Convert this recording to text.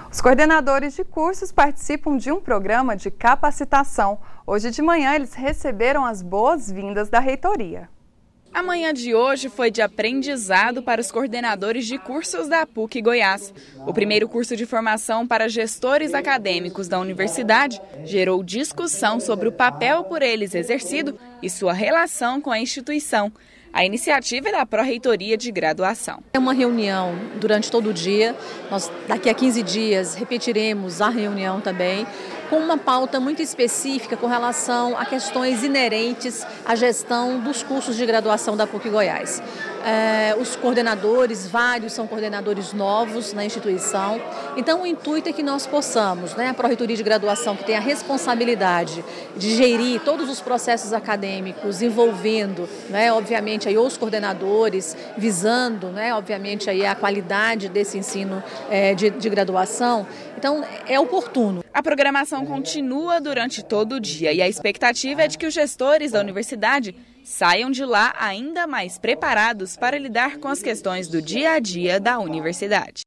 Os coordenadores de cursos participam de um programa de capacitação. Hoje de manhã eles receberam as boas-vindas da reitoria. A manhã de hoje foi de aprendizado para os coordenadores de cursos da PUC Goiás. O primeiro curso de formação para gestores acadêmicos da universidade gerou discussão sobre o papel por eles exercido e sua relação com a instituição. A iniciativa é da Pró-Reitoria de Graduação. É uma reunião durante todo o dia. Nós, daqui a 15 dias, repetiremos a reunião também, com uma pauta muito específica com relação a questões inerentes à gestão dos cursos de graduação da PUC Goiás. Os coordenadores, vários são coordenadores novos na instituição, então o intuito é que nós possamos, a Pró-Reitoria de Graduação, que tem a responsabilidade de gerir todos os processos acadêmicos, envolvendo, obviamente, aí, os coordenadores, visando, obviamente, aí, a qualidade desse ensino de graduação, então é oportuno. A programação continua durante todo o dia e a expectativa é de que os gestores da universidade saiam de lá ainda mais preparados para lidar com as questões do dia a dia da universidade.